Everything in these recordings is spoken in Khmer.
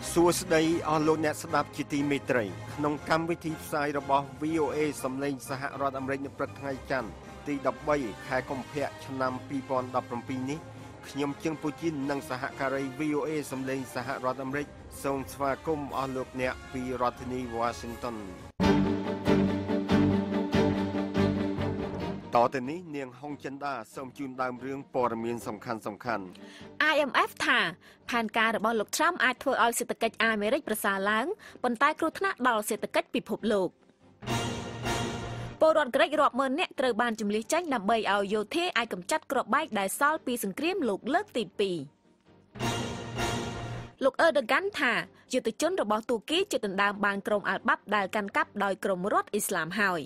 សួស្តីអស់លោកអ្នកស្ដាប់ជាទីមេត្រីក្នុងកម្មវិធីផ្សាយរបស់ VOA សំឡេងសហរដ្ឋអាមេរិកនៅព្រឹកថ្ងៃច័ន្ទទី13ខែកុម្ភៈឆ្នាំ2017នេះខ្ញុំជើងពូជីននិងសហការី VOA សំឡេងសហរដ្ឋអាមេរិកសូមស្វាគមន៍អស់លោកអ្នកពីរដ្ឋធានី Washington តទៅនេះនាងហុងចិន្តាសូមជូនដើមរឿងព័ត៌មានសំខាន់ IMF ថាផែនការរបស់លោក Trump អាចធ្វើឲ្យសេដ្ឋកិច្ចអាមេរិកប្រសើរឡើងប៉ុន្តែគ្រោះថ្នាក់ដល់សេដ្ឋកិច្ចពិភពលោកពលរដ្ឋក្រិចរាប់ម៉ឺននាក់ត្រូវបានជម្លៀសចេញដើម្បីឲ្យយោធាអាចកម្ចាត់គ្រាប់បែកដែលសល់ពីសង្គ្រាមលោកលើកទី2លោកErdoganថាយុទ្ធជនរបស់ទូគីជិតដណ្ដើមបានក្រុមអាល់បាប់ដែលកាន់កាប់ដោយក្រុមរដ្ឋអ៊ីស្លាមហើយ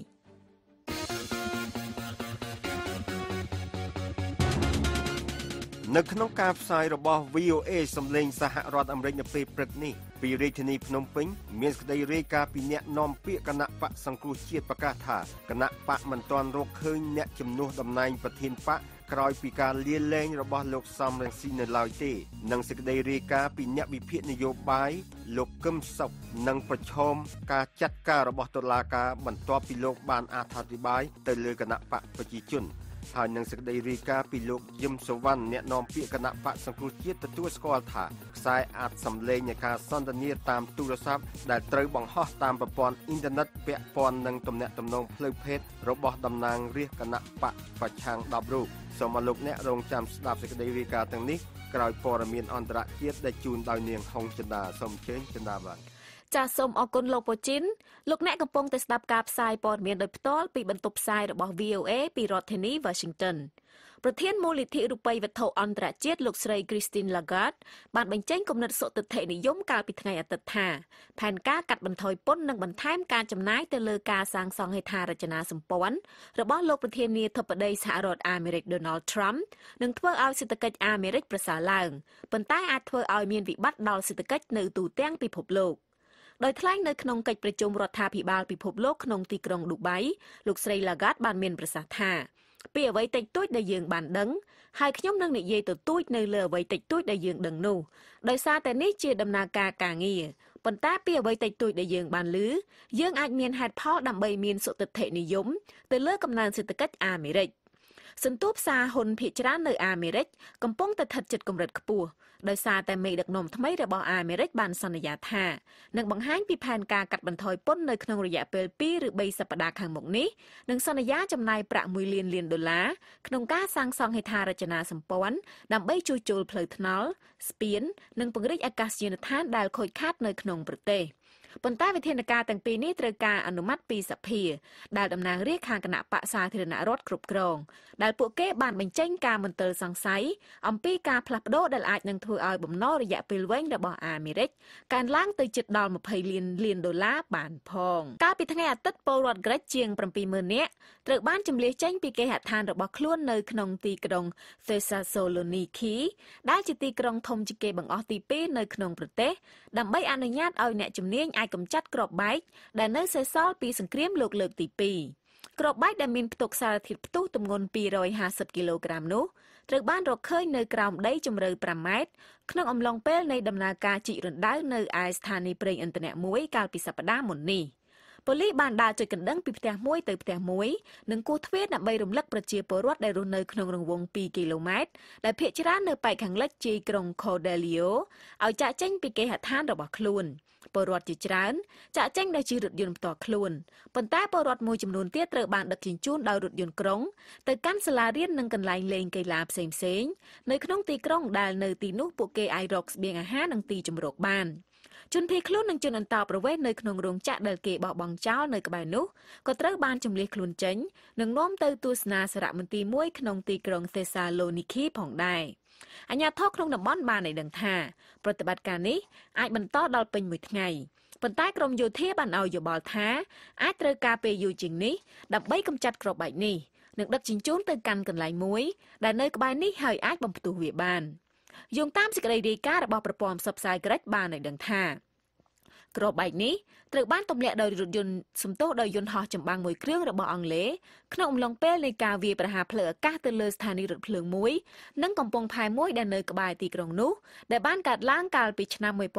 នៅក្នុងការផ្សាយរបស់ VOA សំឡេងសហរដ្ឋអាមេរិកនៅពេលព្រឹកនេះពីរាជធានីភ្នំពេញមានសេចក្តីរាយការណ៍ពីអ្នកនាំពាក្យគណៈបកសង្គ្រោះជាតិប្រកាសថាគណៈបកមិនទាន់រកឃើញអ្នកជំនួសតំណែងប្រធានបកក្រោយពីការលាលែងរបស់លោកសំរងស៊ីនៅឡើយទេនិងសេចក្តីរាយការណ៍ពីអ្នកវិភាគនយោបាយលោកកឹមសុខនឹងប្រឈមការចាត់ការរបស់តុលាការបន្ទាប់ពីលោកបានអត្ថាធិប្បាយទៅលើគណៈបកប្រជាជនហើយនឹងសេចក្តីរាយការណ៍ពីលោកយឹមសុវណ្ណអ្នកនាំពាក្យគណៈបកសង្គ្រោះជាតិទទួលស្គាល់ថាខ្សែអាចសម្លេងនៃការសន្ទនាតាមទូរស័ព្ទដែលត្រូវបង្ហោះតាមប្រព័ន្ធអ៊ីនធឺណិតពាក់ព័ន្ធនឹងទំនាក់ទំនងផ្លូវភេទរបស់តំណាងរាស្ត្រគណៈបកប្រឆាំង10រូបសូមឲ្យលោកអ្នករងចាំស្ដាប់សេចក្តីរាយការណ៍ទាំងនេះក្រោយព័ត៌មានអន្តរជាតិដែលជូនដោយនាងហុងចិន្តាសូមអញ្ជើញចិន្តាបាទចាសសូមអរគុណលោកពូជីនលោកអ្នកកំពុងតែស្ដាប់ការផ្សាយព័ត៌មានដោយផ្ទាល់ពីបន្ទប់ផ្សាយរបស់ VOA ពីរដ្ឋធានី Washington ប្រធានមូលនិធិរូបិយវត្ថុអន្តរជាតិលោកស្រី Christine Lagarde បានបញ្ចេញគំនិតសុទិដ្ឋិនិយមកាលពីថ្ងៃអាទិត្យថាផែនការកាត់បន្ថយពន្ធនិងបន្ថែមការចំណាយទៅលើការសាងសង់ហេដ្ឋារចនាសម្ព័ន្ធរបស់លោកប្រធានាធិបតីសហរដ្ឋអាមេរិក Donald Trump នឹងធ្វើឲ្យសេដ្ឋកិច្ចអាមេរិកប្រសើរឡើងប៉ុន្តែអាចធ្វើឲ្យមានវិបត្តិដល់សេដ្ឋកិច្ចនៅទូទាំងពិភពលោកដោយថ្លែងនៅក្នុងកិច្ចប្រជុំរដ្ឋាភិបាលពិភពលោកក្នុងទីក្រុងឌូបៃលោកស្រី Lagarde បានមានប្រសាសន៍ថាពីអ្វីតិចតួចដែលយើងបានដឹងហើយខ្ញុំនឹងនិយាយទទូចនៅលើអ្វីតិចតួចដែលយើងដឹងនោះដោយសារតែនេះជាដំណើរការការងារប៉ុន្តែពីអ្វីតិចតួចដែលយើងបានឮយើងអាចមានហេតុផលដើម្បីមានសុទិដ្ឋិនិយមទៅលើកំណើនសេដ្ឋកិច្ចអាមេរិកសន្ទុះផ្សារហ៊ុនភាគច្រើននៅអាមេរិកកំពុងតែស្ថិតជិតកម្រិតខ្ពស់ដោយសារតែមេដឹកនាំថ្មីរបស់អាមេរិកបានសន្យាថានឹងបង្ហាញពីផែនការកាត់បន្ថយពន្ធនៅក្នុងរយៈពេល2ឬ3សប្តាហ៍ខាងមុខនេះនិងសន្យាចំណាយប្រាក់$1 លានក្នុងការសាងសង់ហេដ្ឋារចនាសម្ព័ន្ធដើម្បីជួសជុលផ្លូវថ្នល់ស្ពាននិងពង្រីកអាកាសយានដ្ឋានដែលខូចខាតនៅក្នុងប្រទេសប៉ុន្តែវិធានការទាំងពីរនេះត្រូវការអនុម័តពីសភាដែលតំណាងរាស្ត្រខាងគណៈបក្សសាធារណរដ្ឋគ្រប់គ្រងដែលពួកគេបានបញ្ចេញការមន្ទិលសង្ស័យអំពីការផ្លាស់ប្ដូរដែលអាចនឹងធ្វើឲ្យបំណុលរយៈពេលវែងរបស់អាមេរិកកើនឡើងទៅជិតដល់$20 លានបានផងកាលពីថ្ងៃអាទិត្យពលរដ្ឋក្រិចជាង70000នាក់ត្រូវបានជម្លៀសចេញពីគេហដ្ឋានរបស់ខ្លួននៅក្នុងទីក្រុង Thessaloniki ដែលជាទីក្រុងធំជាងគេបង្អស់ទី2នៅក្នុងប្រទេសដើម្បីអនុញ្ញាតឲ្យអ្នកជំនាញអាចកម្ចាត់គ្រាប់បែកដែលនៅសេសសល់ពីសង្គ្រាមលោកលើកទី2គ្រាប់បែកដែលមានផ្ទុកសារធាតុផ្ទុះទម្ងន់250គីឡូក្រាមនោះត្រូវបានរកឃើញនៅក្រោមដីជម្រៅ5ម៉ែត្រក្នុងអំឡុងពេលនៃដំណើរការជីករណ្ដៅនៅឯស្ថានីយ៍ប្រេងឥន្ធនៈមួយកាលពីសប្តាហ៍មុននេះប៉ូលីសបានដើរចុចកណ្ដឹងពីផ្ទះមួយទៅផ្ទះមួយនិងគោះទ្វារដើម្បីរំលឹកប្រជាពលរដ្ឋដែលរស់នៅក្នុងរង្វង់2គីឡូម៉ែត្រដែលភាគច្រើននៅប៉ែកខាងលិចជាយក្រុង Cordelio ឲ្យចាកចេញពីគេហដ្ឋានរបស់ខ្លួនពលរដ្ឋជាច្រើនចាកចេញដោយជិះរថយន្តផ្ទាល់ខ្លួនប៉ុន្តែពលរដ្ឋមួយចំនួនទៀតត្រូវបានដឹកជញ្ជូនដោយរថយន្តក្រុងទៅកាន់សាលារៀននិងកន្លែងលេងកីឡាផ្សេងៗនៅក្នុងទីក្រុងដែលនៅទីនោះពួកគេអាចរកស្បៀងអាហារនិងទីជម្រកបានជនភៀសខ្លួននិងជនអន្តោប្រវេសន៍នៅក្នុងរោងចក្រដែលគេបោះបង់ចោលនៅក្បែរនោះក៏ត្រូវបានជម្លៀសខ្លួនចេញនិងនាំទៅទស្សនាសារមន្ទីរមួយក្នុងទីក្រុង Thessaloniki ផងដែរអាជ្ញាធរក្នុងតំបន់បានឲ្យដឹងថាប្រតិបត្តិការនេះអាចបន្តដល់ពេញមួយថ្ងៃប៉ុន្តែក្រមយោធាបានឲ្យយោបល់ថាអាចត្រូវការពេលយូរជាងនេះដើម្បីកម្ចាត់គ្រាប់បែកនេះនិងដឹកជញ្ជូនទៅកាន់កន្លែងមួយដែលនៅក្បែរនេះហើយអាចបំផ្ទុះវាបានយោងតាមសេចក្តីរាយការណ៍របស់ប្រព័ន្ធផ្សព្វផ្សាយក្រិចបានឲ្យដឹងថាក្របបែកនេះត្រូវបានទម្លាក់ដោយរថយន្តសំទោសដោយយន្តហោះចម្បាំងមួយគ្រឿងរបស់អង់គ្លេសក្នុងអំឡុងពេលនៃការវាយប្រហារផ្លូវអាកាសទៅលើស្ថានីយ៍រថភ្លើងមួយនិងកំពង់ផែមួយដែលនៅក្បែរទីក្រុងនោះដែលបានកើតឡើងកាលពីឆ្នាំ1943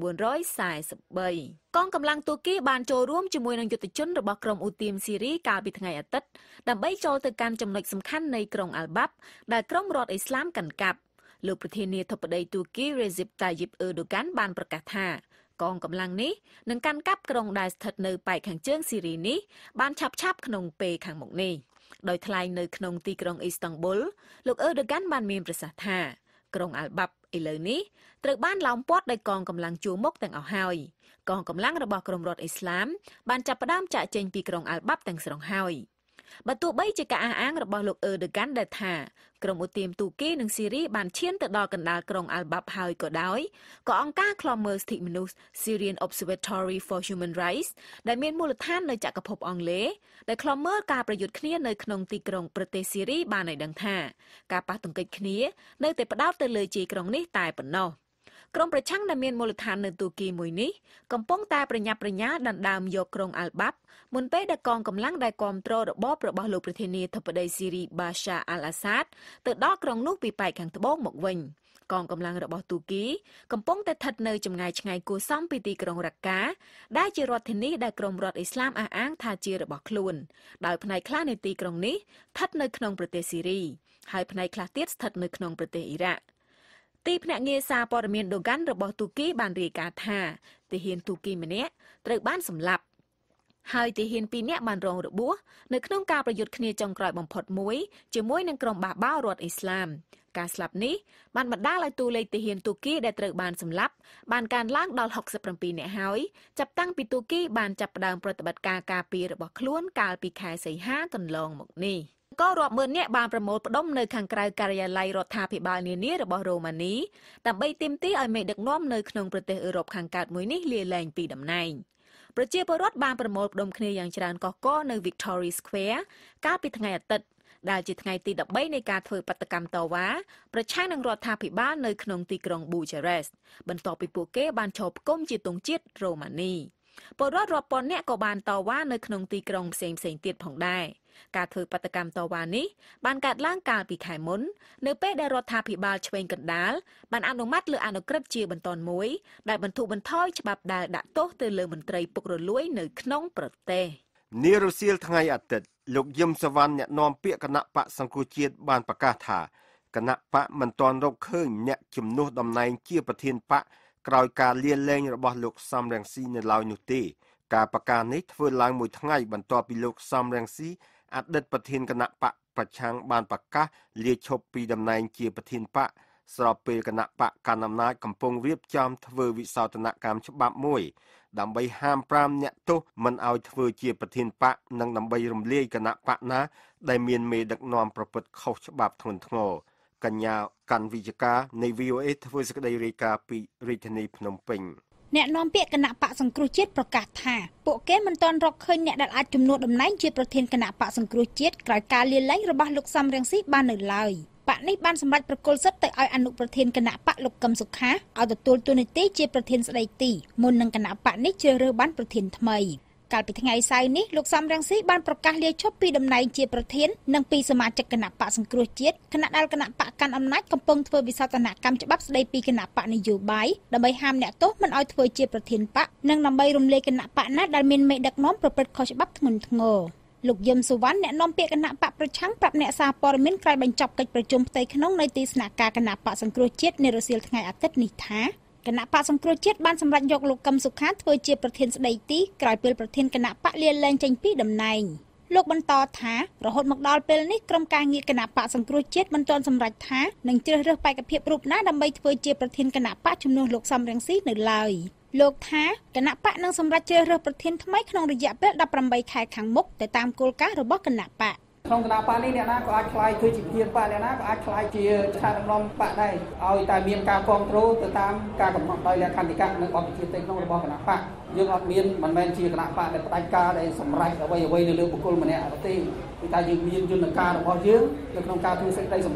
កងកម្លាំងទូគីបានចូលរួមជាមួយនឹងយុទ្ធជនរបស់ក្រុមអ៊ូទីមស៊ីរីកាលពីថ្ងៃអាទិត្យដើម្បីចូលទៅកាន់ចំណុចសំខាន់នៃក្រុងអាល់បាប់ដែលក្រុមរដ្ឋអ៊ីស្លាមកាន់កាប់លោកប្រធានាធិបតីទូគី Recep Tayyip Erdogan បានប្រកាសថាកងកម្លាំងនេះនឹងកាន់កាប់ក្រុងដែលស្ថិតនៅប៉ែកខាងជើងស៊ីរីនេះបានឆាប់ក្នុងពេលខាងមុខនេះដោយថ្លែងនៅក្នុងទីក្រុងអ៊ីស្តង់ប៊ុលលោក Erdogan បានមានប្រសាសន៍ថាក្រុងអាល់បាប់ឥឡូវនេះត្រូវបានឡោមព័ទ្ធដោយកងកម្លាំងជួរមុខទាំងអស់ហើយកងកម្លាំងរបស់ក្រុមរដ្ឋអ៊ីស្លាមបានចាប់ផ្ដើមចាក់ចេញពីក្រុងអាល់បាប់ទាំងស្រុងហើយបើទោះបីជាការអះអាងរបស់លោក Erdogan ដែលថាក្រុមឧទាមទូគីនិងស៊ីរីបានឈានទៅដល់កណ្ដាលក្រុងអាល់បាប់ហើយក៏ដោយក៏អង្គការឃ្លាំមើលសិទ្ធិមនុស្ស Syrian Observatory for Human Rights ដែលមានមូលដ្ឋាននៅចក្រភពអង់គ្លេសដែលឃ្លាំមើលការប្រយុទ្ធគ្នានៅក្នុងទីក្រុងប្រទេសស៊ីរីបានឲ្យដឹងថាការប៉ះទង្គិចគ្នានៅតែផ្ដោតទៅលើជាយក្រុងនេះតែប៉ុណ្ណោះក្រុមប្រឆាំងដែលមានមូលដ្ឋាននៅទូគីមួយនេះកំពុងតែប្រញាប់ប្រញាល់ដណ្ដើមយកក្រុងអាល់បាប់មុនពេលដែលកងកម្លាំងដែលគាំទ្ររបបរបស់លោកប្រធានាធិបតីស៊ីរីបាសាអាល់អាសាដទៅដល់ក្រុងនោះពីប៉ែកខាងត្បូងមកវិញកងកម្លាំងរបស់ទូគីកំពុងតែស្ថិតនៅចម្ងាយឆ្ងាយគួរសមពីទីក្រុងរ៉ាកាដែលជារដ្ឋធានីដែលក្រុមរដ្ឋអ៊ីស្លាមអះអាងថាជារបស់ខ្លួនដោយផ្នែកខ្លះនៃទីក្រុងនេះស្ថិតនៅក្នុងប្រទេសស៊ីរីហើយផ្នែកខ្លះទៀតស្ថិតនៅក្នុងប្រទេសអ៊ីរ៉ាក់ទីភ្នាក់ងារសារព័ត៌មានដូហ្គាន់របស់ទូគីបានរាយការណ៍ថាទាហានទូគីម្នាក់ត្រូវបានសម្លាប់ហើយទាហាន2នាក់បានរងរបួសនៅក្នុងការប្រយុទ្ធគ្នាចុងក្រោយបំផុតមួយជាមួយនឹងក្រុមបះបោររដ្ឋអ៊ីស្លាមការស្លាប់នេះបានបណ្ដាលឲ្យតួលេខទាហានទូគីដែលត្រូវបានសម្លាប់បានកើនឡើងដល់67នាក់ហើយចាប់តាំងពីទូគីបានចាប់ផ្ដើមប្រតិបត្តិការការពាររបស់ខ្លួនកាលពីខែសីហាកន្លងមកនេះក៏រាប់ម៉ឺននាក់បានប្រមូលផ្ដុំនៅខាងក្រៅការិយាល័យរដ្ឋាភិបាលនានារបស់រ៉ូម៉ានីដើម្បីទាមទារឲ្យមេដឹកនាំនៅក្នុងប្រទេសអឺរ៉ុបខាងកើតមួយនេះលាលែងពីតំណែងប្រជាពលរដ្ឋបានប្រមូលផ្ដុំគ្នាយ៉ាងច្រើនកកកនៅ Victoria Square កាលពីថ្ងៃអាទិត្យដែលជាថ្ងៃទី13នៃការធ្វើបាតកម្មតវ៉ាប្រឆាំងនឹងរដ្ឋាភិបាលនៅក្នុងទីក្រុង Bucharest បន្ទាប់ពីពួកគេបានឈរផ្គុំជាទង់ជាតិរ៉ូម៉ានីពលរដ្ឋរាប់ពាន់នាក់ក៏បានតវ៉ានៅក្នុងទីក្រុងផ្សេងៗទៀតផងដែរការធ្វើបាតកម្មតវ៉ានេះបានកើតឡើងកាលពីខែមុននៅពេលដែលរដ្ឋាភិបាលឆ្វេងកណ្ដាលបានអនុម័តលើអនុក្រឹត្យជាបន្តមួយដែលបន្ធូរបន្ថយច្បាប់ដែលដាក់ទោសទៅលើមន្ត្រីពុករលួយនៅក្នុងប្រទេសនារសៀលថ្ងៃអាទិត្យលោកយឹមសវណ្ណអ្នកនាំពាក្យគណៈបកសង្គ្រោះជាតិបានប្រកាសថាគណៈបកមិនទាន់រកឃើញអ្នកជំនួសតំណែងជាប្រធានបកក្រោយការលាលែងរបស់លោកសំរងស៊ីនៅឡើយនោះទេការប្រកាសនេះធ្វើឡើងមួយថ្ងៃបន្ទាប់ពីលោកសំរងស៊ីអតីតប្រធានគណៈបកប្រឆាំងបានប្រកាសលាឈប់ពីតំណែងជាប្រធានបកស្របពេលគណៈបកកណ្ដាលអំណាចកំពុងរៀបចំធ្វើវិសោធនកម្មច្បាប់មួយដើម្បីហាម5អ្នកទោសមិនឲ្យធ្វើជាប្រធានបកនិងដើម្បីរំលាយគណៈបកណាដែលមានមេដឹកនាំប្រព្រឹត្តខុសច្បាប់ធ្ងន់ធ្ងរកញ្ញាកាន់វិជ្ជការនៃ VOA ធ្វើសេចក្តីរាយការណ៍ពីរាជធានីភ្នំពេញអ្នកនាំពាក្យគណៈបកសង្គ្រោះជាតិប្រកាសថាពួកគេមិនទាន់រកឃើញអ្នកដែលអាចជំនួសតំណែងជាប្រធានគណៈបកសង្គ្រោះជាតិក្រោយការលាលែងរបស់លោកសំរងស៊ីបាននៅឡើយបកនេះបានសម្រេចប្រគល់សិទ្ធិទៅឲ្យអនុប្រធានគណៈបកលោកកឹមសុខាឲ្យទទួលតួនាទីជាប្រធានស្ដីទីមុននឹងគណៈបកនេះជ្រើសរើសបានប្រធានថ្មីកាលពីថ្ងៃសៅរ៍នេះលោកសំរងស៊ីបានប្រកាសលាឈប់ពីតំណែងជាប្រធាននិងពីសមាជិកគណៈបកសង្គ្រោះជាតិគណៈដែលគណៈបកកាន់អំណាចកំពុងធ្វើវិសោធនកម្មច្បាប់ស្ដីពីគណៈបកនយោបាយដើម្បីហាមអ្នកទោសមិនឲ្យធ្វើជាប្រធានបកនិងដើម្បីរំលាយគណៈបកណាដែលមានមេដឹកនាំប្រព្រឹត្តខុសច្បាប់ធ្ងន់ធ្ងរលោកយឹមសុវណ្ណអ្នកនាំពាក្យគណៈបកប្រឆាំងប្រាប់អ្នកសារព័ត៌មានក្រោយបញ្ចប់កិច្ចប្រជុំផ្ទៃក្នុងនៅទីស្នាក់ការគណៈបកសង្គ្រោះជាតិនារសៀលថ្ងៃអាទិត្យនេះថាគណៈបកសង្គ្រោះជាតិបានសម្រេចយកលោកកឹមសុខាធ្វើជាប្រធានស្ដីទីក្រោយពេលប្រធានគណៈបកលាលែងចេញពីតំណែងលោកបន្តថារហូតមកដល់ពេលនេះក្រុមការងារគណៈបកសង្គ្រោះជាតិមិនទាន់សម្រេចថានឹងជ្រើសរើសបេក្ខភាពរូបណាដើម្បីធ្វើជាប្រធានគណៈបកជំនួសលោកសំរងស៊ីនៅឡើយលោកថាគណៈបកនឹងសម្រេចជ្រើសរើសប្រធានថ្មីក្នុងរយៈពេល18ខែខាងមុខទៅតាមគោលការណ៍របស់គណៈបកក្នុងគណៈបកនេះអ្នកណាក៏អាចខ្លាយគឺជាប្រធានបកអ្នកណាក៏អាចខ្លាយជាស្ថាប័នដឹកនាំបកដែរឲ្យតែមានការគ្រប់គ្រងទៅតាមការកំណត់ដោយលក្ខន្តិកៈនិងបទបញ្ជាផ្ទៃក្នុងរបស់គណៈបកយើងអត់មានមិនមែនជាគណៈបកដែលផ្ដាច់ការដែលសម្រេចអ្វីនៅលើបុគ្គលម្នាក់ទេគឺតែយើងមានយន្តការរបស់យើងនៅក្នុងការធ្វើសេចក្តីសម្រេច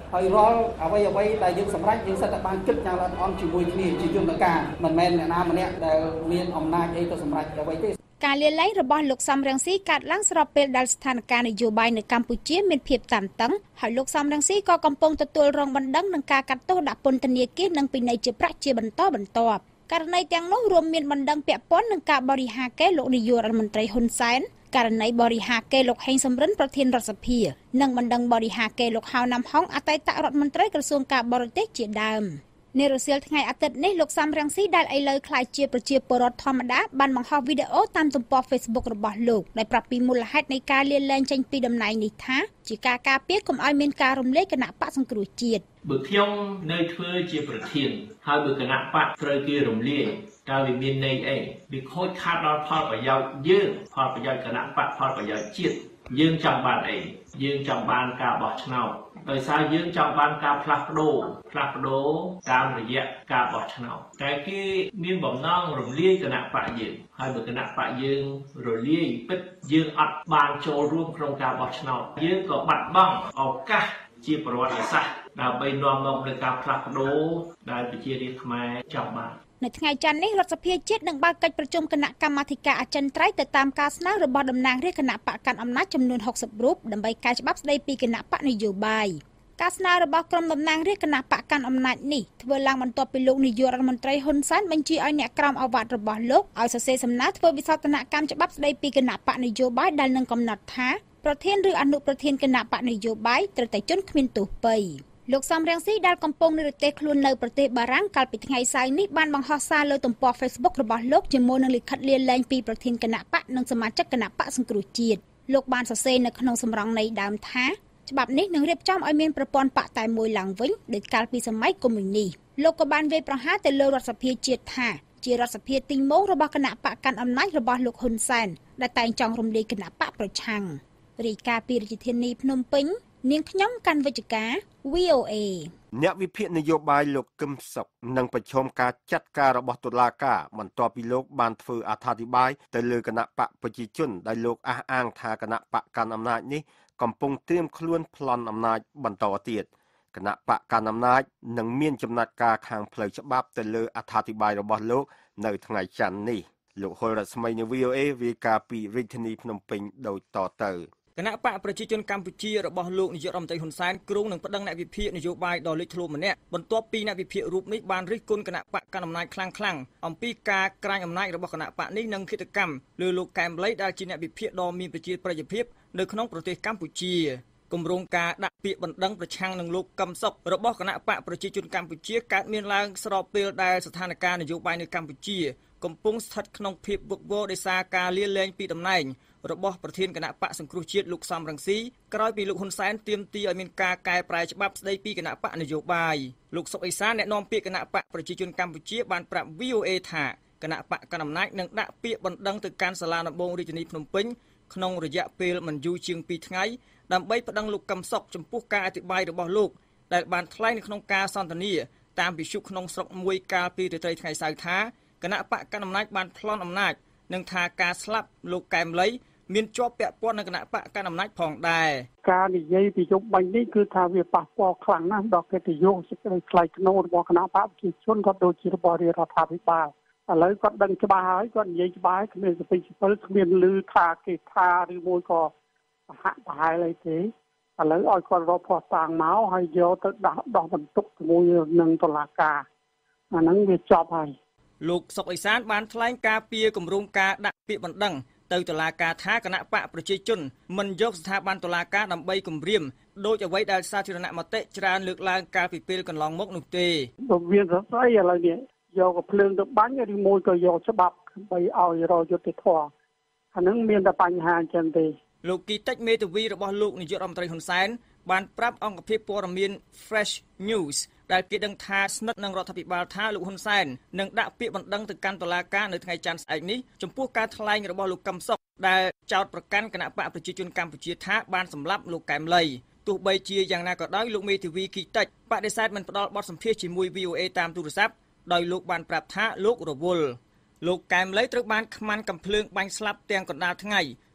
ហើយរាល់អ្វីដែលយើងសម្រេចយើងសិតតែបានគិតយ៉ាងល្អិតល្អន់ជាមួយគ្នាជាយន្តការមិនមែនអ្នកណាម្នាក់ដែលមានអំណាចអីទៅសម្រេចអ្វីទេការលាលែងរបស់លោកសំរងស៊ីកើតឡើងស្របពេលដែលស្ថានភាពនយោបាយនៅកម្ពុជាមានភាពតានតឹងហើយលោកសំរងស៊ីក៏កំពុងទទួលរងបណ្ដឹងនឹងការកាត់ទោសដាក់ពន្ធនាគារនិងពិន័យជាប្រាក់ជាបន្តបន្ទាប់ករណីទាំងនោះរួមមានបណ្ដឹងពាក់ព័ន្ធនឹងការបរិហាកេរ្តិ៍លោកនាយករដ្ឋមន្ត្រីហ៊ុនសែនករណីបរិហាកេរ្តិ៍លោកហេងសំរិនប្រធានរដ្ឋសភានិងបណ្ដឹងបរិហាកេរ្តិ៍លោកហៅណាំហុងអតីតរដ្ឋមន្ត្រីក្រសួងការបរទេសជាដើមនៅរសៀលថ្ងៃអាទិត្យនេះលោកសំរងស៊ីដែលឥឡូវក្លាយជាប្រជាពលរដ្ឋធម្មតាបានបង្ហោះវីដេអូតាមទំព័រ Facebook របស់លោកដែលប្រាប់ពីមូលហេតុនៃការលាលែងចេញពីតំណែងនេះថាជាការការពារកុំឲ្យមានការរំលាយគណៈបកសង្គ្រោះជាតិបើខ្ញុំនៅធ្វើជាប្រធានហើយបើគណៈបកត្រូវគេរំលាយតើវាមានន័យអីវាខូចខាតដល់ផលប្រយោជន៍យើងផលប្រយោជន៍គណៈបកផលប្រយោជន៍ជាតិយើងចង់បានអីយើងចង់បានការបោះឆ្នោតដោយសារយើងចង់បានការផ្លាស់ប្ដូរតាមរយៈការបោះឆ្នោតតែគេមានបំណងរំលាយគណៈបកយើងហើយបើគណៈបកយើងរលាយពិតយើងអត់បានចូលរួមក្នុងការបោះឆ្នោតយើងក៏បាត់បង់ឱកាសជាប្រវត្តិសាស្ត្រដើម្បីនាំមកនូវការផ្លាស់ប្ដូរដែលប្រជារាស្ត្រខ្មែរចង់បាននៅថ្ងៃច័ន្ទនេះរដ្ឋសភាជាតិនឹងបើកកិច្ចប្រជុំគណៈកម្មាធិការអចិន្ត្រៃយ៍ទៅតាមការស្នើរបស់តំណាងរាស្ត្រគណៈបកកាន់អំណាចចំនួន60រូបដើម្បីកែច្បាប់ស្តីពីគណៈបកនយោបាយការស្នើរបស់ក្រុមតំណាងរាស្ត្រគណៈបកកាន់អំណាចនេះធ្វើឡើងបន្ទាប់ពីលោកនាយករដ្ឋមន្ត្រីហ៊ុនសែនបញ្ជាឲ្យអ្នកក្រមអាវ៉ាត់របស់លោកឲ្យសរសេរសំណើធ្វើវិសោធនកម្មច្បាប់ស្តីពីគណៈបកនយោបាយដែលនឹងកំណត់ថាប្រធានឬអនុប្រធានគណៈបកនយោបាយត្រូវតែជន់គ្មានទោសពៃលោកសំរងស៊ីដែលកំពុងនិរទេសខ្លួននៅប្រទេសបារាំងកាលពីថ្ងៃសៅរ៍នេះបានបង្ហោះសារលើទំព័រ Facebook របស់លោកជាមួយនឹងលិខិតលាលែងពីប្រធានគណៈបកនិងសមាជិកគណៈបកសង្គ្រោះជាតិលោកបានសរសេរនៅក្នុងសម្រងន័យដើមថាច្បាប់នេះនឹងរៀបចំឲ្យមានប្រព័ន្ធបកតែមួយឡើងវិញដោយកាលពីសម័យកុម្មុយនីសលោកក៏បានវាយប្រហារទៅលើរដ្ឋសភាជាតិថាជារដ្ឋសភាទីងម៉ូងរបស់គណៈបកកាន់អំណាចរបស់លោកហ៊ុនសែនដែលតែងចង់រំលាយគណៈបកប្រឆាំងរាយការណ៍ពីរាជធានីភ្នំពេញនាងខ្ញុំកាន់វិជ្ជការ VOA អ្នកវិភាគនយោបាយលោកកឹមសុខនឹងប្រឈមការចាត់ការរបស់តុលាការបន្ទាប់ពីលោកបានធ្វើអត្ថាធិប្បាយទៅលើគណៈបកប្រជាជនដែលលោកអះអាងថាគណៈបកកាន់អំណាចនេះកំពុងត្រៀមខ្លួនប្លន់អំណាចបន្តទៀតគណៈបកកាន់អំណាចនឹងមានចំណាត់ការខាងផ្លូវច្បាប់ទៅលើអត្ថាធិប្បាយរបស់លោកនៅថ្ងៃច័ន្ទនេះលោកហុលរស្មីនៅ VOA វាការពីរាជធានីភ្នំពេញដូចតទៅគណៈបកប្រជាជនកម្ពុជារបស់លោកនាយករដ្ឋមន្ត្រីហ៊ុនសែនគ្រងនឹងប្តឹងអ្នកវិភាគនយោបាយដ៏លេចធ្លោម្នាក់បន្ទាប់ពីអ្នកវិភាគរូបនេះបានរិះគន់គណៈបកកណ្ដាលអំណាចខ្លាំងអំពីការក្រាញអំណាចរបស់គណៈបកនេះនិងឃាតកម្មលើលោកកែមលីដែលជាអ្នកវិភាគដ៏មានប្រជាប្រិយភាពនៅក្នុងប្រទេសកម្ពុជាគម្រោងការដាក់ពាក្យបណ្ដឹងប្រឆាំងនឹងលោកកឹមសុខរបស់គណៈបកប្រជាជនកម្ពុជាកើតមានឡើងស្របពេលដែលស្ថានភាពនយោបាយនៅកម្ពុជាកំពុងស្ថិតក្នុងភាពវឹកវរដោយសារការលាលែងពីតំណែងរបស់ប្រធានគណៈបកសង្គ្រោះជាតិលោកសំរងស៊ីក្រោយពីលោកហ៊ុនសែនទាមទារឲ្យមានការកែប្រែច្បាប់ស្តីពីគណៈបកនយោបាយលោកសុកអេសានអ្នកនាំពាក្យគណៈបកប្រជាជនកម្ពុជាបានប្រាប់ VOA ថាគណៈបកកណ្ដាលអំណាចនឹងដាក់ពាក្យបណ្ដឹងទៅកាន់សាលាដំបងរាជធានីភ្នំពេញក្នុងរយៈពេលមិនយូរជាង2ថ្ងៃដើម្បីប្តឹងលោកកឹមសុខចំពោះការអធិប្បាយរបស់លោកដែលបានថ្លែងនៅក្នុងការសន្ទនាតាមវិទ្យុក្នុងស្រុកមួយកាលពីរាត្រីថ្ងៃសៅរ៍ថាគណៈបកកណ្ដាលអំណាចបានប្លន់អំណាចនិងថាការស្លាប់លោកកែមលីមានជាប់ពាក់ព័ន្ធនឹងគណៈបកកណ្ដាលអំណាចផងដែរការនិយាយពីយុគបាញ់នេះគឺថាវាប៉ះពាល់ខ្លាំងណាស់ដល់កិត្តិយសសេចក្តីថ្លៃថ្នូររបស់គណៈបកប្រជាជនក៏ដូចជារបស់រដ្ឋាភិបាលឥឡូវគាត់ដឹងច្បាស់ហើយគាត់និយាយច្បាស់គ្មានសពិសិពិលគ្មានឮថាគេថាឬមួយក៏ហាក់ប្រហែលអីទេឥឡូវឲ្យគាត់រកភស្តុតាងមកហើយយកទៅដោះបន្ទុកជាមួយនឹងតុលាការអាហ្នឹងវាចប់ហើយលោកសុកអេសានបានថ្លែងការពីគម្រោងការដាក់ពាក្យបណ្ដឹងទៅតុលាការថាគណៈបកប្រជាជនមិនយកស្ថាប័នតុលាការដើម្បីគំរាមដោយអ្វីដែលសាធារណមតិច្រើនលើកឡើងកាលពីពេលកន្លងមកនោះទេវាស្អីឥឡូវនេះយកកំភ្លើងទៅបាញ់ឬមួយក៏យកច្បាប់ដើម្បីឲ្យរកយុត្តិធម៌អានឹងមានតែបញ្ហាអញ្ចឹងទេលោកគីតិចមេធាវីរបស់លោកនាយករដ្ឋមន្ត្រីហ៊ុនសែនបានប្រាប់អង្គភាពព័ត៌មាន Fresh News ដែលគេដឹងថាស្និទ្ធនឹងរដ្ឋាភិបាលថាលោកហ៊ុនសែននឹងដាក់ពាក្យបណ្ដឹងទៅកាន់តុលាការនៅថ្ងៃច័ន្ទស្អែកនេះចំពោះការថ្លែងរបស់លោកកឹមសុខដែលចោទប្រកាន់គណៈបកប្រជាជនកម្ពុជាថាបានសម្លាប់លោកកែមលីទោះបីជាយ៉ាងណាក៏ដោយលោកមេធាវីគីតិចបដិសេធមិនផ្ដល់បទសម្ភាសន៍ជាមួយ VOA តាមទូរស័ព្ទដោយលោកបានប្រាប់ថាលោករវល់លោកកែមលីត្រូវបានខ្មាន់កំភ្លើងបាញ់ស្លាប់ទាំងកណ្ដាលថ្ងៃ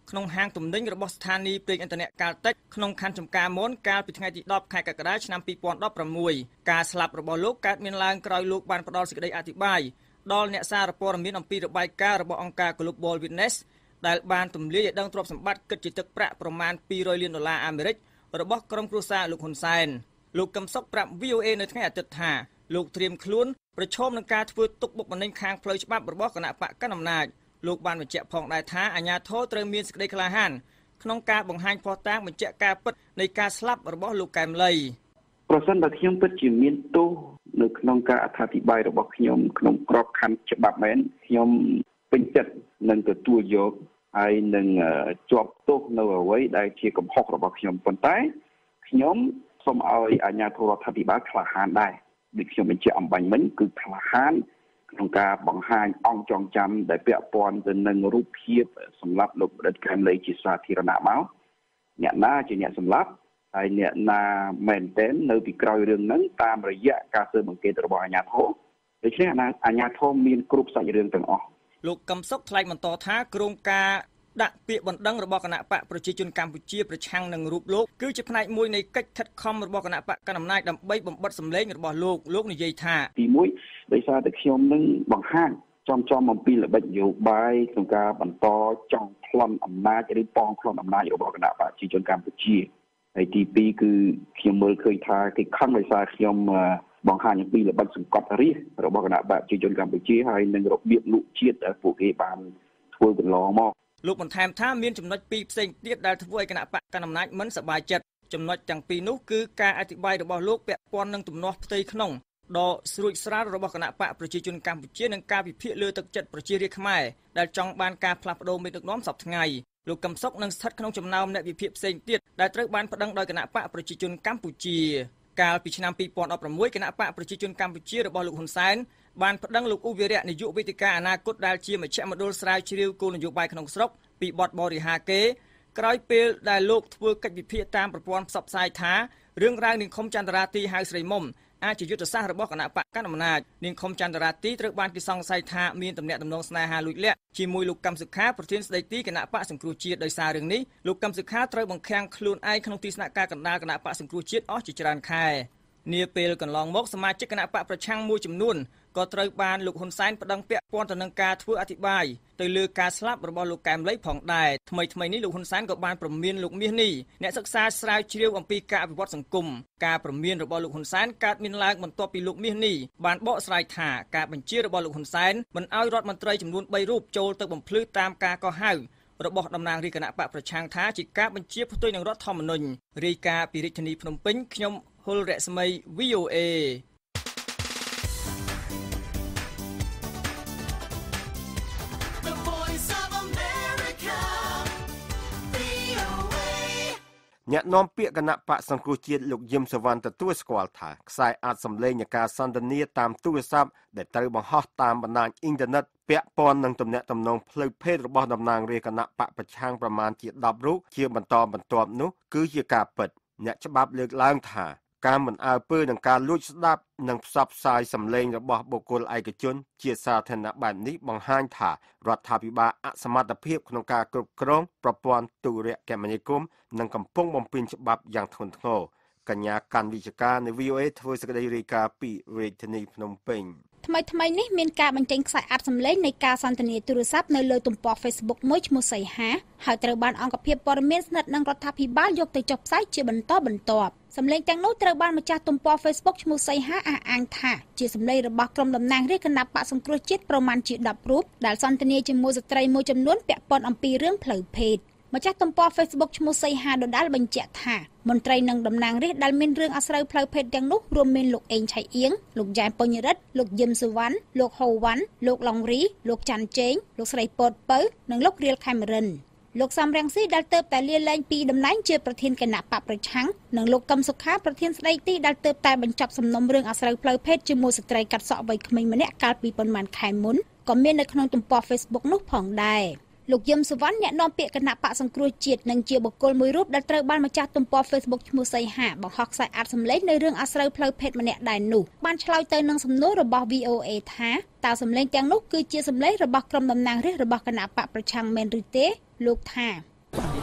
ក្នុងហាងទំនិញរបស់ស្ថានីយ៍ប្រេងឥន្ធនៈកាល់តិចក្នុងខណ្ឌចំការមនកាលពីថ្ងៃទី10ខែកក្កដាឆ្នាំ2016ការស្លាប់របស់លោកកើតមានឡើងក្រោយលោកបានផ្ដល់សេចក្តីអធិប្បាយដល់អ្នកសារព័ត៌មានអំពីរបាយការណ៍របស់អង្គការ Global Witness ដែលបានទម្លាយឲ្យដឹងទ្រព្យសម្បត្តិគិតជាទឹកប្រាក់ប្រមាណ$200 លានអាមេរិករបស់ក្រុមគ្រួសារលោកហ៊ុនសែនលោកកឹមសុខប្រាប់ VOA នៅថ្ងៃអាទិត្យថាលោកត្រៀមខ្លួនប្រឈមនឹងការធ្វើទុកបុកម្នេញខាងផ្លូវច្បាប់របស់គណៈបកកណ្ដាលអំណាចលោកបានបញ្ជាក់ផងដែរថាអាជ្ញាធរត្រូវមានសេចក្តីក្លាហានក្នុងការបង្ហាញភស្តុតាងបញ្ជាក់ការពិតនៃការស្លាប់របស់លោកកែមលីប្រសិនបើខ្ញុំពិតជាមានទោសនៅក្នុងការអត្ថាធិប្បាយរបស់ខ្ញុំក្នុងក្របខ័ណ្ឌច្បាប់មែនខ្ញុំពេញចិត្តនឹងទទួលយកហើយនឹងជាប់ទោសនៅអ្វីដែលជាកំហុសរបស់ខ្ញុំប៉ុន្តែខ្ញុំសូមឲ្យអាជ្ញាធររដ្ឋាភិបាលក្លាហានដែរដូចខ្ញុំបញ្ជាក់អំបញ្ញមិញគឺក្លាហានក្នុងការបង្ហាញអង្គចងចាំដែលពាក់ព័ន្ធទៅនឹងរូបភាពសម្រាប់លោកបណ្ឌិតកែមលីជាសាធារណៈមកអ្នកណាជាអ្នកសម្លាប់ហើយអ្នកណាមែនទែននៅពីក្រោយរឿងហ្នឹងតាមរយៈការស៊ើបអង្កេតរបស់អាជ្ញាធរដូច្នេះអាជ្ញាធរមានគ្រប់សាច់រឿងទាំងអស់លោកកឹមសុខថ្លែងបន្តថាក្រុមការដាក់ពាក្យបណ្ដឹងរបស់គណៈបកប្រជាជនកម្ពុជាប្រឆាំងនឹងរូបលោកគឺជាផ្នែកមួយនៃកិច្ចខិតខំរបស់គណៈបកកណ្ដាលអំណាចដើម្បីបំបិទសម្លេងរបស់លោកនិយាយថាទី1ដោយសារតែខ្ញុំនឹងបង្ហាញចំអំពីល្បិចនយោបាយក្នុងការបន្តចង់ប្លន់អំណាចឬប៉ងប្លន់អំណាចរបស់គណៈបកប្រជាជនកម្ពុជាហើយទី2គឺខ្ញុំមើលឃើញថាគេខំដោយសារខ្ញុំបង្ហាញអំពីល្បិចសង្កត់រាជរបស់គណៈបកប្រជាជនកម្ពុជាហើយនឹងរបៀបលុកជាតិដែលពួកគេបានធ្វើកន្លងមកលោកបន្ថែមថាមានចំណុចពីរផ្សេងទៀតដែលធ្វើឲ្យគណៈបកកណ្ដាលអំណាចមិនសប្បាយចិត្តចំណុចទាំងពីរនោះគឺការអធិប្បាយរបស់លោកពាក់ព័ន្ធនឹងទំនាស់ផ្ទៃក្នុងដ៏ស្រួចស្រាលរបស់គណៈបកប្រជាជនកម្ពុជានិងការវិភាគលើទឹកចិត្តប្រជារាស្ត្រខ្មែរដែលចង់បានការផ្លាស់ប្ដូរមេដឹកនាំសពថ្ងៃលោកកឹមសុខនឹងស្ថិតក្នុងចំណោមអ្នកវិភាគផ្សេងទៀតដែលត្រូវបានប្តឹងដោយគណៈបកប្រជាជនកម្ពុជាកាលពីឆ្នាំ2016គណៈបកប្រជាជនកម្ពុជារបស់លោកហ៊ុនសែនបានប្តឹងលោកឧវិរៈនាយកវេទិកាអនាគតដែលជាមជ្ឈមណ្ឌលស្រាវជ្រាវគោលនយោបាយក្នុងស្រុកពីបទបរិហាគេក្រោយពេលដែលលោកធ្វើកិច្ចវិភាគតាមប្រព័ន្ធផ្សព្វផ្សាយថារឿងរ៉ាវនាងឃុំចន្ទរាទីហៅស្រីមុំអាចជាយុទ្ធសាស្ត្ររបស់គណៈបកកណ្ដាលអំណាចនាងឃុំចន្ទរាទីត្រូវបានគេសង្ស័យថាមានទំនាក់ទំនងស្នេហាលួចលាក់ជាមួយលោកកឹមសុខាប្រធានស្ដីទីគណៈបកសង្គ្រោះជាតិដោយសាររឿងនេះលោកកឹមសុខាត្រូវបង្ខាំងខ្លួនឯងក្នុងទីស្នាក់ការកណ្ដាលគណៈបកសង្គ្រោះជាតិអស់ជាច្រើនខែនាពេលកន្លងមកសមាជិកគណៈបកប្រឆាំងមួយចំនួនក៏ត្រូវបានលោកហ៊ុនសែនប្តឹងពាក់ព័ន្ធទៅនឹងការធ្វើអធិប្បាយទៅលើការស្លាប់របស់លោកកែមលីផងដែរថ្មីនេះលោកហ៊ុនសែនក៏បានព្រមានលោកមាសនេះអ្នកសិក្សាស្រាវជ្រាវអំពីការអភិវឌ្ឍសង្គមការព្រមានរបស់លោកហ៊ុនសែនកើតមានឡើងបន្ទាប់ពីលោកមាសនេះបានបកស្រាយថាការបញ្ជារបស់លោកហ៊ុនសែនមិនឲ្យរដ្ឋមន្ត្រីចំនួន3រូបចូលទៅបំភ្លឺតាមការកោះហៅរបស់តំណាងរាជគណៈបកប្រឆាំងថាជាការបញ្ជាផ្ទុយនឹងរដ្ឋធម្មនុញ្ញរាយការណ៍ពីរាជធានីភ្នំពេញខ្ញុំហុលរស្មី VOA អ្នកនាំពាក្យគណៈបកសង្គ្រោះជាតិលោកយឹមសវណ្ណទទួលស្គាល់ថាខ្សែអាចសម្លេងនៃការសន្ទនាតាមទូរស័ព្ទដែលត្រូវបង្ហោះតាមបណ្ដាញអ៊ីនធឺណិតពាក់ព័ន្ធនឹងទំនាក់ទំនងផ្លូវភេទរបស់តំណាងរាជគណៈបកប្រឆាំងប្រមាណជា10រូបជាបន្តបន្ទាប់នោះគឺជាការពិតអ្នកច្បាប់លើកឡើងថាការមិនអើពើនឹងការលួចស្ដាប់និងផ្សព្វផ្សាយសម្លេងរបស់បុគ្គលឯកជនជាសាធារណៈបែបនេះបង្ហាញថារដ្ឋាភិបាលអសមត្ថភាពក្នុងការគ្រប់គ្រងប្រព័ន្ធទូរគមនាគមន៍និងកំពុងបំពេញច្បាប់យ៉ាងធ្ងន់ធ្ងរកញ្ញាកាន់វិជ្ជការនៃ VOA ធ្វើសេចក្តីរាយការណ៍ពីរាជធានីភ្នំពេញថ្មីនេះមានការបញ្ចេញខ្សែអាត់សម្លេងនៃការសន្ទនាទូរស័ព្ទនៅលើទំព័រ Facebook មួយឈ្មោះសីហាហើយត្រូវបានអង្គភាពព័ត៌មានស្និទ្ធនឹងរដ្ឋាភិបាលយកទៅចុះផ្សាយជាបន្តបន្ទាប់សម្លេងទាំងនោះត្រូវបានម្ចាស់ទំព័រ Facebook ឈ្មោះសីហាអះអាងថាជាសម្លេងរបស់ក្រុមតំណាងរាជគណៈបកសង្គ្រោះជាតិប្រមាណជា10រូបដែលសន្ទនាជាមួយស្ត្រីមួយចំនួនពាក់ព័ន្ធអំពីរឿងផ្លូវភេទម្ចាស់ទំព័រ Facebook ឈ្មោះសីហាដដាលបញ្ជាក់ថាមន្ត្រីនិងតំណាងរាស្ត្រដែលមានរឿងអាស្រូវផ្លូវភេទទាំងនោះរួមមានលោកអេងឆៃអៀងលោកយ៉ែមពេញរិទ្ធលោកយឹមសុវណ្ណលោកហូវ៉ាន់លោកឡុងរីលោកច័ន្ទជេងលោកស្រីពតពៅនិងលោករៀលខេមរិនលោកសំរងស៊ីដែលទៅតែលាលែងពីតំណែងជាប្រធានគណៈបកប្រឆាំងនិងលោកកឹមសុខាប្រធានស្ដីទីដែលទៅតែបញ្ចប់សំណុំរឿងអាស្រូវផ្លូវភេទជាមួយស្ត្រីកាត់សក់វ័យក្មេងម្នាក់កាលពីប៉ុន្មានខែមុនក៏មាននៅក្នុងទំព័រ Facebook នោះផងដែរលោកយឹមសុវណ្ណអ្នកនាំពាក្យគណៈបកសង្គ្រោះជាតិនិងជាបុគ្គលមួយរូបដែលត្រូវបានម្ចាស់ទំព័រ Facebook ឈ្មោះសីហាបង្ហោះខ្សែអាត់សម្លេងនៅរឿងអាស្រូវផ្លូវភេទម្នាក់ដែរនោះបានឆ្លើយទៅនឹងសំណួររបស់ VOA ថាតើសម្លេងទាំងនោះគឺជាសម្លេងរបស់ក្រុមតំណាងរាស្ត្ររបស់គណៈបកប្រឆាំងមែនឬទេលោកថា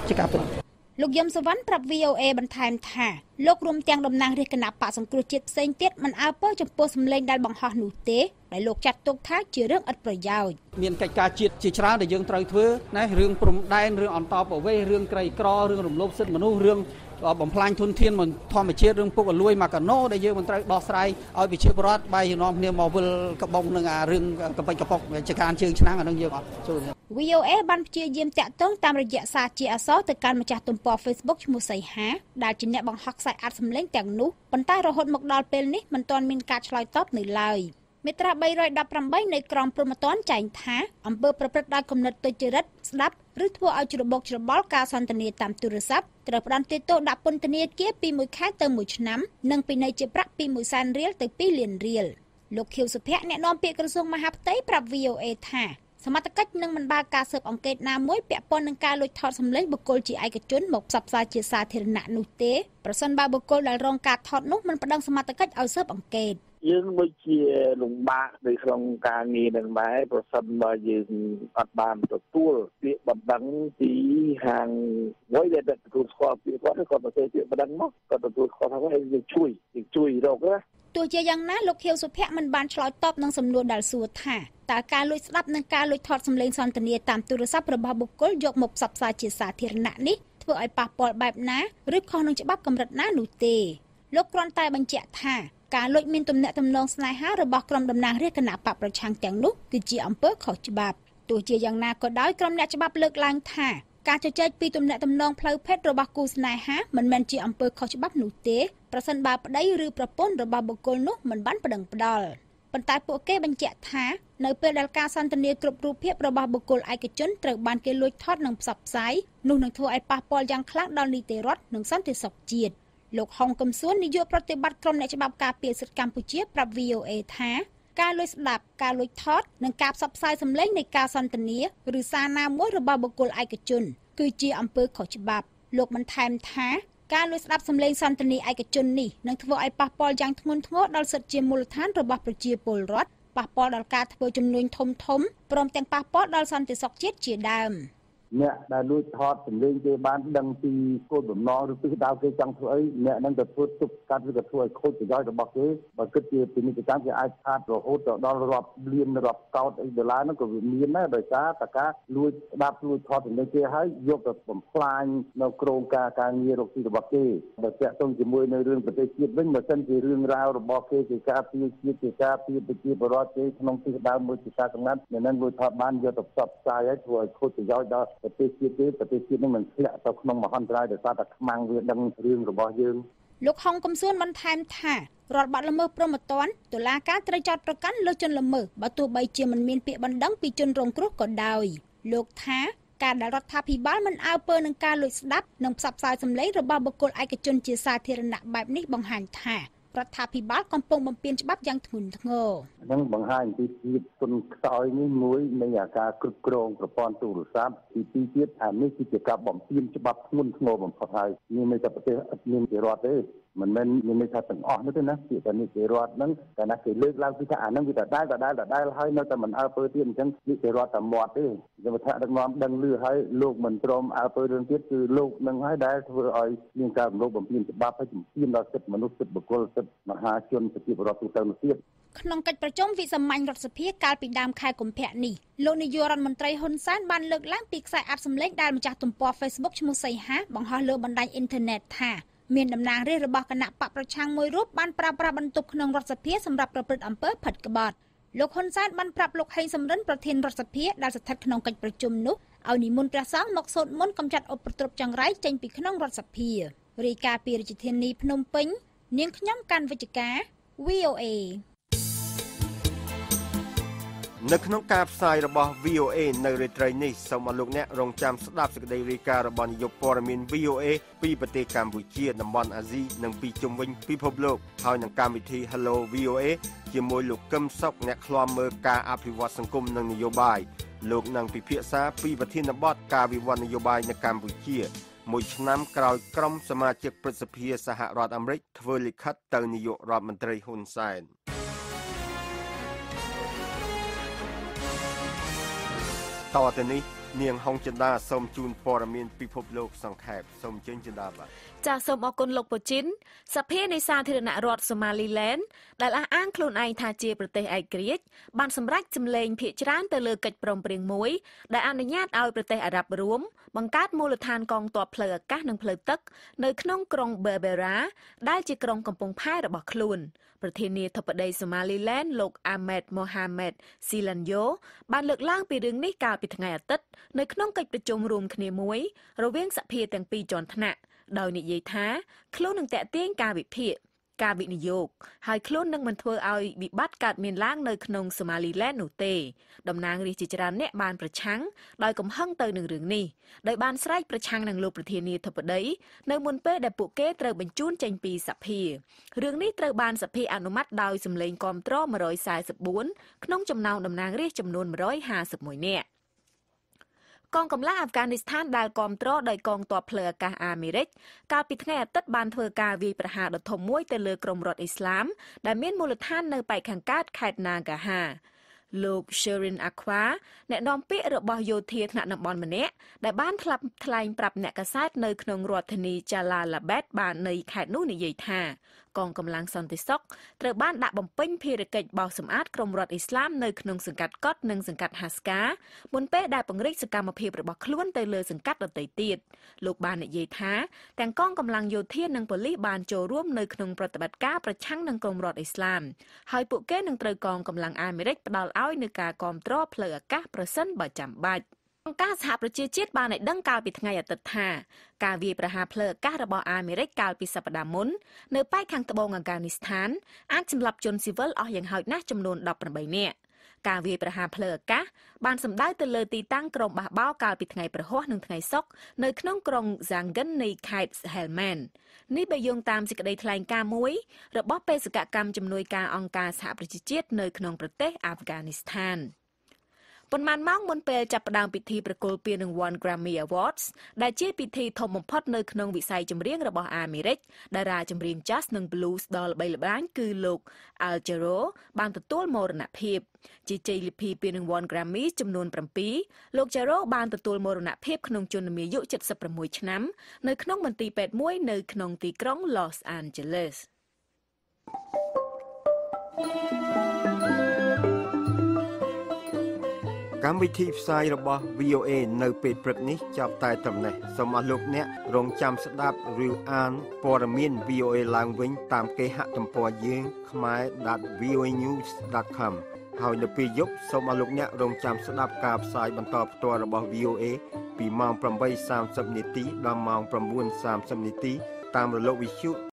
ជាការពិតលោកយមសវណ្ណប្រាប់ VOA បន្ថែមថាលោករួមទាំងតំណាងរាជគណៈបកសង្គ្រោះជាតិផ្សេងទៀតមិនអើពើចំពោះសម្លេងដែលបង្ហោះនោះទេដែលលោកចាត់ទុកថាជារឿងឥតប្រយោជន៍មានកិច្ចការជាតិជាច្រើនដែលយើងត្រូវធ្វើណារឿងព្រំដែនរឿងអន្តរប្រវេសន៍រឿងក្រីក្ររឿងរំលោភសិទ្ធិមនុស្សរឿងបំផ្លាញធនធានធម្មជាតិរឿងពុករលួយមកកាណូដែលយើងមិនត្រូវដោះស្រាយឲ្យប្រជាពលរដ្ឋបែរជានាំគ្នាមកវិលកបងនឹងអារឿងកប៉ិចកប៉ុកជាការជើងឆ្នាំអានឹងយើងអត់ចូល VOA បានព្យាយាមតាក់ទងតាមរយៈសារជាអក្សរទៅកាន់ម្ចាស់ទំព័រ Facebook ឈ្មោះសីហាដែលជាអ្នកបង្ហោះខ្សែអាត់សម្លេងទាំងនោះប៉ុន្តែរហូតមកដល់ពេលនេះមិនទាន់មានការឆ្លើយតបនៅឡើយមាត្រា318នៃក្រមព្រហ្មទណ្ឌចែងថាអំពើប្រព្រឹត្តដោយគំនិតទុច្ចរិតស្ដាប់ឬធ្វើឲ្យច្របូកច្របល់ការសន្ទនាតាមទូរស័ព្ទត្រូវផ្តន្ទាទោសដាក់ពន្ធនាគារពី1ខែទៅ1ឆ្នាំនិងពិន័យជាប្រាក់ពី1សែនរៀលទៅ2លានរៀលលោកខៀវសុភ័ក្រអ្នកនាំពាក្យក្រសួងមហាផ្ទៃប្រាប់ VOA ថាសមត្ថកិច្ចនឹងមិនបើកការស៊ើបអង្កេតណាមួយពាក់ព័ន្ធនឹងការលួចថតសម្លេងបុគ្គលជាឯកជនមកផ្សព្វផ្សាយជាសាធារណៈនោះទេប្រសិនបើបុគ្គលដែលរងការថតនោះមិនប្តឹងសមត្ថកិច្ចឲ្យស៊ើបអង្កេតយើងដូចជាលំបាកនៅក្នុងការងារនឹងដែរប្រសិនបើយើងអត់បានទទួលពាក្យបណ្ដឹងពីហាងមួយដែលទទួលស្គាល់ពាក្យគាត់គាត់ទៅពាក្យបណ្ដឹងមកគាត់ទទួលស្គាល់ថាយើងជួយរកណាទោះជាយ៉ាងណាលោកខៀវសុភ័ក្រមិនបានឆ្លើយតបនឹងសំណួរដែលសួរថាតើការលួចស្ដាប់និងការលួចថតសម្លេងសន្ទនាតាមទូរស័ព្ទរបស់បុគ្គលយកមកផ្សព្វផ្សាយជាសាធារណៈនេះធ្វើឲ្យប៉ះពាល់បែបណាឬខុសនឹងច្បាប់កម្រិតណានោះទេលោកគ្រាន់តែបញ្ជាក់ថាការលួចមានទំនាក់ទំនងស្នេហារបស់ក្រុមតំណាងរាជគណៈបកប្រឆាំងទាំងនោះគឺជាអំពើខុសច្បាប់ទោះជាយ៉ាងណាក៏ដោយក្រុមអ្នកច្បាប់លើកឡើងថាការជជែកពីទំនាក់ទំនងផ្លូវភេទរបស់គូស្នេហាមិនមែនជាអំពើខុសច្បាប់នោះទេប្រសិនបើប្តីឬប្រពន្ធរបស់បុគ្គលនោះមិនបានប្តឹងផ្តល់ប៉ុន្តែពួកគេបញ្ជាក់ថានៅពេលដែលការសន្ទនាគ្រប់រូបភាពរបស់បុគ្គលឯកជនត្រូវបានគេលួចថតនិងផ្សព្វផ្សាយនោះនឹងធ្វើឲ្យប៉ះពាល់យ៉ាងខ្លាំងដល់នីតិរដ្ឋនិងសន្តិសុខជាតិលោកហុងកំសួននាយកប្រតិបត្តិក្រុមអ្នកច្បាប់ការពារសិទ្ធិកម្ពុជាប្រាប់ VOA ថាការលួចស្ដាប់ការលួចថតនិងការផ្សព្វផ្សាយសម្លេងនៃការសន្ទនាឬសារណាមួយរបស់បុគ្គលឯកជនគឺជាអំពើខុសច្បាប់លោកបន្ថែមថាការលួចស្ដាប់សម្លេងសន្ទនាឯកជននេះនឹងធ្វើឲ្យប៉ះពាល់យ៉ាងធ្ងន់ធ្ងរដល់សិទ្ធិជាមូលដ្ឋានរបស់ប្រជាពលរដ្ឋប៉ះពាល់ដល់ការធ្វើជំនួញធំព្រមទាំងប៉ះពាល់ដល់សន្តិសុខជាតិជាដើមអ្នកដែលលួចថតសម្លេងគេបានដឹងពីគោលបំណងឬទិសដៅគេចង់ធ្វើអីអ្នកនឹងទៅធ្វើទុកកាត់ឬក៏ធ្វើឲ្យខូចប្រយោជន៍របស់គេបើគិតជាពាណិជ្ជកម្មគេអាចខាតរហូតដល់រាប់លានរាប់កោតអីដុល្លារហ្នឹងក៏វាមានដែរដោយសារតែការលួចស្ដាប់លួចថតសម្លេងគេហើយយកទៅបំផ្លាញនៅក្រមការងាររកស៊ីរបស់គេបើតាក់ទងជាមួយនៅរឿងប្រទេសជាតិវិញបើសិនជារឿងរ៉ាវរបស់គេជាការពារជាតិជាការពារប្រជាពលរដ្ឋគេក្នុងទិសដៅមួយជាការកំណត់អ្នកនឹងលួចថតបានយកទៅផ្សព្វផ្សាយឲ្យធ្វើឲ្យខូចប្រយោជន៍ដល់ប្រទេសជាតិនឹងមិនធ្លាក់ទៅក្នុងមហន្តរាយដោយសារតែខ្មាំងវាដឹងរឿងរបស់យើងលោកហុងកំសួនបន្ថែមថារដ្ឋបាត់ល្មើសព្រហ្មទណ្ឌតុលាការត្រូវចោទប្រកាន់លើជនល្មើសបើទោះបីជាមិនមានពាក្យបណ្ដឹងពីជនរងគ្រោះក៏ដោយលោកថាការដែលរដ្ឋាភិបាលមិនអើពើនឹងការលួចស្ដាប់និងផ្សព្វផ្សាយសម្លេងរបស់បុគ្គលឯកជនជាសាធារណៈបែបនេះបង្ហាញថារដ្ឋាភិបាលកំពុងបំពានច្បាប់យ៉ាងធ្ងន់ធ្ងរនឹងបង្ហាញពីភាពទុនខ្សោយនេះមួយនៃការគ្រប់គ្រងប្រព័ន្ធទូរស័ព្ទទី2ទៀតនេះគឺជាការបំពានច្បាប់ធ្ងន់ធ្ងរបំផុតហើយមានន័យថាប្រទេសអត់មានជារដ្ឋទេមិនមែនមានន័យថាទាំងអស់នោះទេណាពាក្យថានីតិរដ្ឋហ្នឹងតែណាគេលើកឡើងពីថាអាហ្នឹងវាដដែលហើយនៅតែមិនអើពើទៀតអញ្ចឹងនីតិរដ្ឋតែមាត់ទេយើងថាដឹកនាំដឹងលឺហើយលោកមិនព្រមអើពើរឿងទៀតគឺលោកនឹងហើយដែលធ្វើឲ្យមានការរំលោភបំពានច្បាប់ហើយជំទានដល់សិទ្ធិមនុស្សសិទ្ធិបុគ្គលសិទ្ធិមហាជនប្រជាពលរដ្ឋទូទៅនោះទៀតក្នុងកិច្ចប្រជុំវិសាមញ្ញរដ្ឋសភាកាលពីដើមខែកុម្ភៈនេះលោកនាយករដ្ឋមន្ត្រីហ៊ុនសែនបានលើកឡើងពីខ្សែអាត់សម្លេងដែលម្ចាស់ទំព័រ Facebook ឈ្មោះសីហាបង្ហោះលើបណ្ដាញអ៊ីនធឺណិតថាមានតំណាងរាស្ត្ររបស់គណៈបកប្រឆាំងមួយរូបបានប្រើប្រាស់បន្ទប់ក្នុងរដ្ឋសភាសម្រាប់ប្រព្រឹត្តអំពើផិតក្បត់លោកហ៊ុនសែនបានប្រាប់លោកហេងសំរិនប្រធានរដ្ឋសភាដែលស្ថិតក្នុងកិច្ចប្រជុំនោះឲ្យនិមន្តព្រះសង្ឃមកសូត្រមន្តកម្ចាត់ឧបទ្រពចង្រៃចេញពីក្នុងរដ្ឋសភារាយការណ៍ពីរាជធានីភ្នំពេញនាងខ្ញុំកាន់វិជ្ជការ VOA នៅក្នុងការផ្សាយរបស់ VOA នៅរាត្រីនេះសូមអរលោកអ្នករងចាំស្ដាប់សេចក្តីរាយការណ៍របស់នាយកព័ត៌មាន VOA ពីប្រទេសកម្ពុជាតំបន់អាស៊ីនិងពីជុំវិញពិភពលោកហើយនឹងកម្មវិធី Hello VOA ជាមួយលោកកឹមសុខអ្នកឃ្លាំមើលការអភិវឌ្ឍសង្គមនិងនយោបាយលោកនឹងពិភាក្សាពីប្រធានបទការវិវត្តនយោបាយនៅកម្ពុជាមួយឆ្នាំក្រោយក្រុមសមាជិកព្រឹទ្ធសភាសហរដ្ឋអាមេរិកធ្វើលិខិតទៅនាយករដ្ឋមន្ត្រីហ៊ុនសែនតទៅនេះនាងហុងចិន្តាសូមជូនព័ត៌មានពិភពលោកសង្ខេបសូមអញ្ជើញចិន្តាបាទចាសសូមអរគុណលោកពូជីនសភានៃសាធារណរដ្ឋសូម៉ាលីឡែនដែលអះអាងខ្លួនឯងថាជាប្រទេសឯករាជ្យបានសម្រេចសម្លេងភាគច្រើនទៅលើកិច្ចព្រមព្រៀងមួយដែលអនុញ្ញាតឲ្យប្រទេសអារ៉ាប់រួមបង្កើតមូលដ្ឋានកងទ័ពផ្លូវអាកាសនិងផ្លូវទឹកនៅក្នុងក្រុង Berbera ដែលជាក្រុងកំពង់ផែរបស់ខ្លួនប្រធានាធិបតីសូម៉ាលីឡែនលោក Ahmed Mohamed Silanyo បានលើកឡើងពីរឿងនេះកាលពីថ្ងៃអាទិត្យនៅក្នុងកិច្ចប្រជុំរួមគ្នាមួយរវាងសភាទាំងពីរជាន់ថ្នាក់ដោយនិយាយថាខ្លួននឹងតាក់ទាញការវិភាគការវិនិយោគហើយខ្លួននឹងមិនធ្វើឲ្យវិបត្តិកើតមានឡើងនៅក្នុងសូម៉ាលីឡែននោះទេតំណាងរាស្ត្រជាច្រើនអ្នកបានប្រឆាំងដោយកំហឹងទៅនឹងរឿងនេះដោយបានស្រែកប្រឆាំងនឹងលោកប្រធានាធិបតីនៅមុនពេលដែលពួកគេត្រូវបញ្ជូនចេញពីសភារឿងនេះត្រូវបានសភាអនុម័តដោយសម្លេងគាំទ្រ144ក្នុងចំណោមតំណាងរាស្ត្រចំនួន151នាក់កងកម្លាំងអាហ្វហ្គានីស្ថានដែលគាំទ្រដោយកងទ័ពផ្លូវអាកាសអាមេរិកកាលពីថ្ងៃអាទិត្យបានធ្វើការវាយប្រហារដ៏ធំមួយទៅលើក្រុមរដ្ឋអ៊ីស្លាមដែលមានមូលដ្ឋាននៅប៉ែកខាងកើតខេត្ត Nagaha លោក Sherin Aqua អ្នកនាំពាក្យរបស់យោធាថ្នាក់តំបន់ម្នាក់ដែលបានថ្លែងប្រាប់អ្នកកាសែតនៅក្នុងរដ្ឋធានី Jalalabad បាននៃខេត្តនោះនិយាយថាកងកម្លាំងសន្តិសុខត្រូវបានដាក់បំពេញភារកិច្ចបោសសម្អាតក្រុមរដ្ឋអ៊ីស្លាមនៅក្នុងសង្កាត់កុដនិងសង្កាត់ហាស្កាមុនពេលដែលពង្រីកសកម្មភាពរបស់ខ្លួនទៅលើសង្កាត់ដទៃទៀតលោកបាននិយាយថាទាំងកងកម្លាំងយោធានិងប៉ូលីសបានចូលរួមនៅក្នុងប្រតិបត្តិការប្រឆាំងនឹងក្រុមរដ្ឋអ៊ីស្លាមហើយពួកគេនឹងត្រូវកងកម្លាំងអាមេរិកផ្ដល់ឲ្យនូវការគាំទ្រផ្លូវអាកាសប្រសិនបើចាំបាច់អង្គការសហប្រជាជាតិបានឲ្យដឹងកាលពីថ្ងៃអាទិត្យថាការវាយប្រហារផ្លូវអាកាសរបស់អាមេរិកកាលពីសប្តាហ៍មុននៅប៉ែកខាងត្បូងអាហ្វហ្គានីស្ថានអាចសម្លាប់ជនស៊ីវិលអស់យ៉ាងហោចណាស់ចំនួន18នាក់ការវាយប្រហារផ្លូវអាកាសបានសម្ដៅទៅលើទីតាំងក្រុមបះបោរកាលពីថ្ងៃព្រហស្បតិ៍និងថ្ងៃសុក្រនៅក្នុងក្រុង Zangan នៃខេត្ត Helmand នេះបើយោងតាមសេចក្តីថ្លែងការណ៍មួយរបស់បេសកកម្មជំនួយការអង្គការសហប្រជាជាតិនៅក្នុងប្រទេសអាហ្វហ្គានីស្ថានប៉ុន្មានម៉ោងមុនពេលចាប់ផ្ដើមពិធីប្រគល់ពានរង្វាន់ Grammy Awards ដែលជាពិធីធំបំផុតនៅក្នុងវិស័យចម្រៀងរបស់អាមេរិកតារាចម្រៀង Jazz និង Blues ដ៏ល្បីល្បាញគឺលោក Al Jarreau បានទទួលមរណភាពជាជ័យលាភីពានរង្វាន់ Grammy ចំនួន7លោក Jarreau បានទទួលមរណភាពក្នុងជន្មាយុ76ឆ្នាំនៅក្នុងមន្ទីរពេទ្យមួយនៅក្នុងទីក្រុង Los Angeles កម្មវិធីផ្សាយរបស់ VOA នៅពេលព្រឹកនេះចាប់តែត្រឹមនេះសូមអស់លោកអ្នករងចាំស្ដាប់ឬអានព័ត៌មាន VOA ឡើងវិញតាមគេហទំព័រយើង khmer.voanews.com ហើយនៅពេលយប់សូមអស់លោកអ្នករងចាំស្ដាប់ការផ្សាយបន្តផ្ទាល់របស់ VOA ពីម៉ោង 8:30 នាទីដល់ម៉ោង 9:30 នាទីតាមរលកវិទ្យុ